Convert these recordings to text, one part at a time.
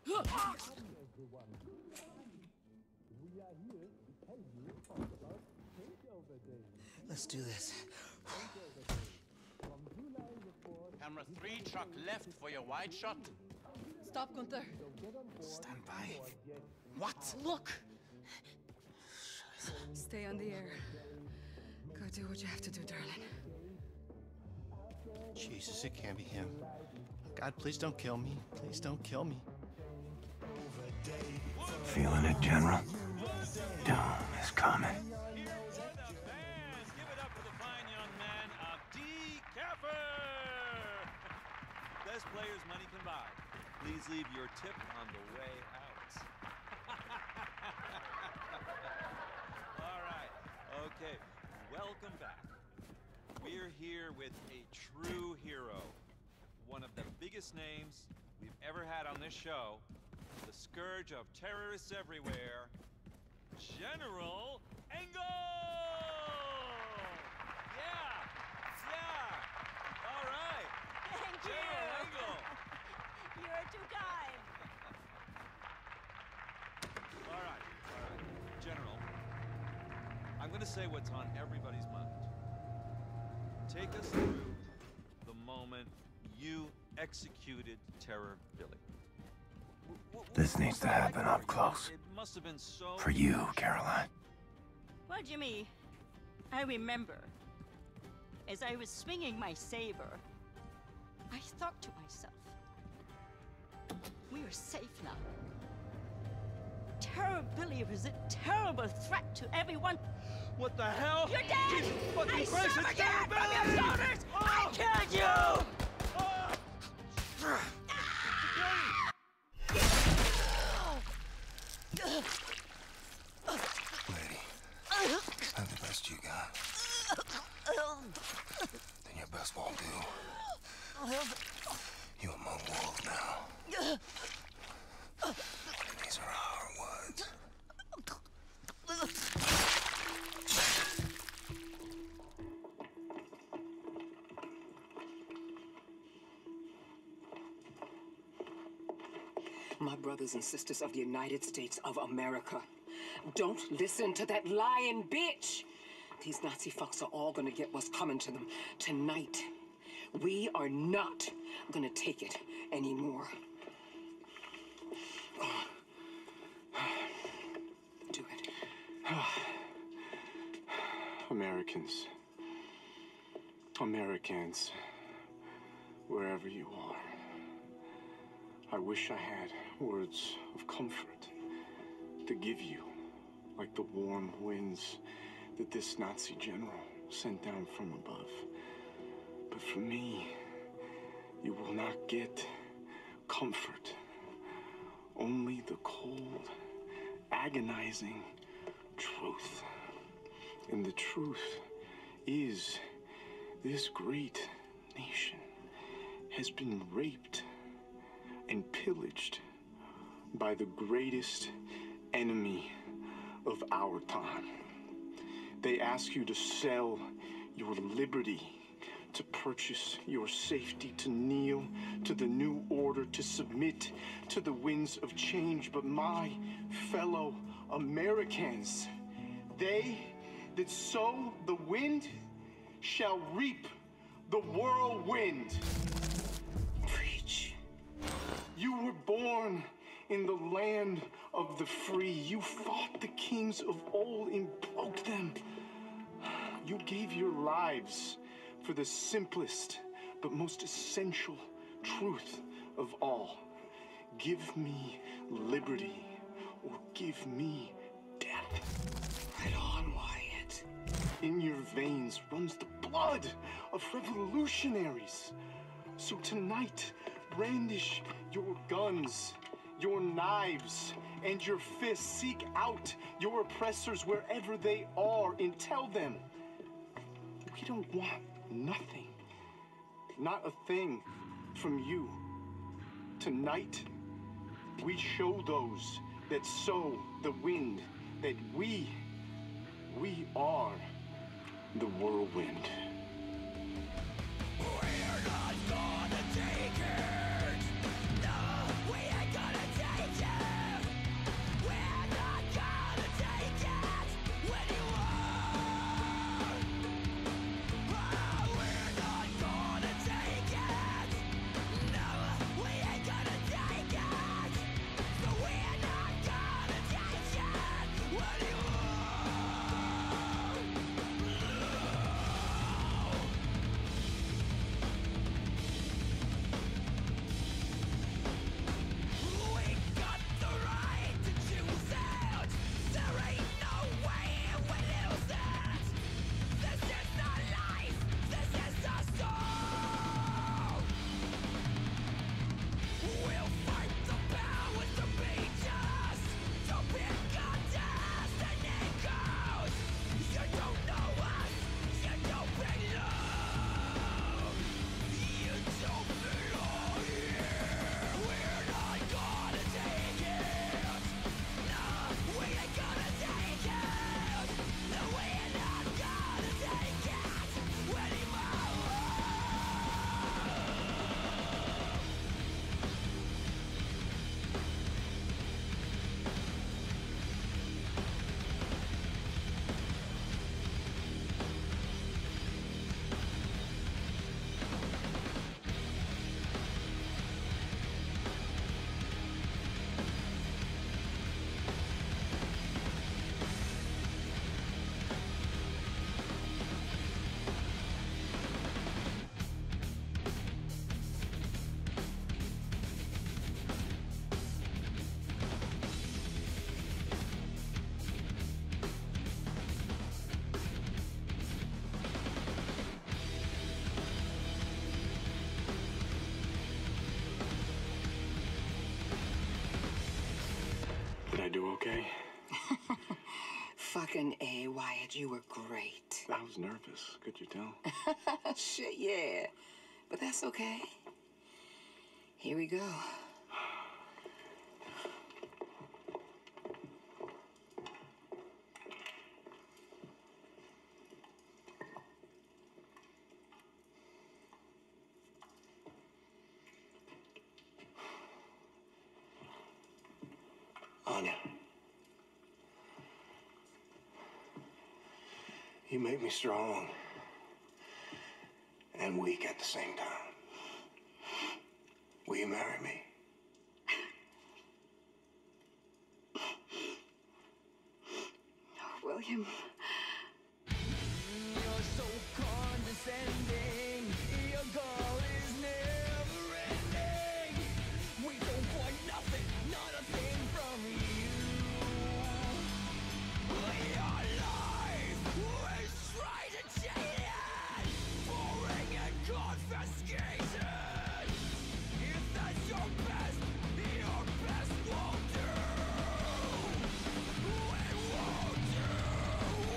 Let's do this. Camera 3, truck left for your wide shot. Stop, Gunther. Stand by. What? Look! Stay on the air. Go do what you have to do, darling. Jesus, it can't be him. God, please don't kill me. Please don't kill me. Feeling it, General? Doom is coming. Here are the fans. Give it up for the fine young man, Abdi Kafir. Best players money can buy. Please leave your tip on the way out. All right. Okay. Welcome back. We're here with a true hero. One of the biggest names we've ever had on this show. The scourge of terrorists everywhere. General Engel! Yeah! Yeah! All right! Thank General you! Engel! You're too kind! All right. General, I'm gonna say what's on everybody's mind. Take us through the moment you executed Terror Billy. This needs to happen up close. It must have been so... For you, Caroline. Well, Jimmy, I remember, as I was swinging my saber, I thought to myself, we are safe now. Terror Billy was a terrible threat to everyone. What the hell? You're dead! Jesus fucking I Christ, it's suffocated Terror from Billy! your shoulders! Oh! I killed you! Lady, I'm the best you got. Then your best won't do. You among wolves now. And these are our words. My brothers and sisters of the United States of America, don't listen to that lying bitch. These Nazi fucks are all gonna get what's coming to them tonight. We are not gonna take it anymore. Do it. Americans, wherever you are, I wish I had words of comfort to give you, like the warm winds that this Nazi general sent down from above. But for me, you will not get comfort. Only the cold, agonizing truth. And the truth is, this great nation has been raped and pillaged by the greatest enemy of our time. They ask you to sell your liberty, to purchase your safety, to kneel to the new order, to submit to the winds of change. But my fellow Americans, they that sow the wind shall reap the whirlwind. Preach. You were born in the land of the free. You fought the kings of old and broke them. You gave your lives for the simplest but most essential truth of all. Give me liberty or give me death. Right on, Wyatt. In your veins runs the blood of revolutionaries. So tonight, brandish your guns, your knives, and your fists. Seek out your oppressors wherever they are and tell them, we don't want nothing, not a thing from you. Tonight, we show those that sow the wind that we are the whirlwind. We're not gonna take it. No, we ain't gonna take do okay? Fucking A, Wyatt, you were great. I was nervous. Could you tell? Shit, yeah. But that's okay. Here we go. Anya. You make me strong and weak at the same time. Will you marry me? William. You're so condescending. Your goal is never ending. We don't want nothing, not a thing from you. Your life is tried and cheated, boring and confiscated. If that's your best won't do. It won't do.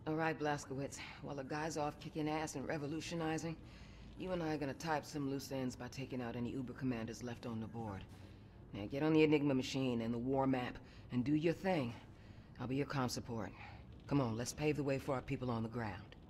All right, Blazkowicz. While the guy's off kicking ass and revolutionizing, you and I are gonna type some loose ends by taking out any Uber commanders left on the board. Now get on the Enigma machine and the war map, and do your thing. I'll be your comm support. Come on, let's pave the way for our people on the ground.